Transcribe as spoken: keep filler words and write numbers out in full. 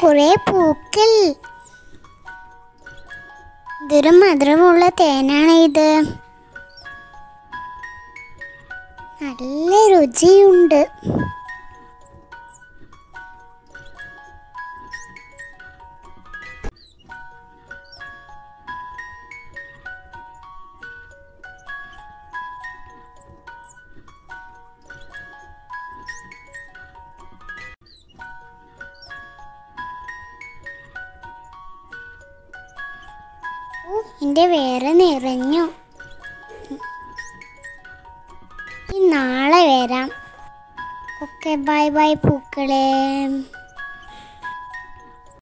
കുറേ പൂക്കൾ. ഇതൊരു മധുരമുള്ള തേനാണ് ഇത്. നല്ല രുചിയുണ്ട്. എൻ്റെ വേറെ നിറഞ്ഞു. നാളെ വരാം. ഓക്കെ, ബൈ ബൈ പൂക്കളെ.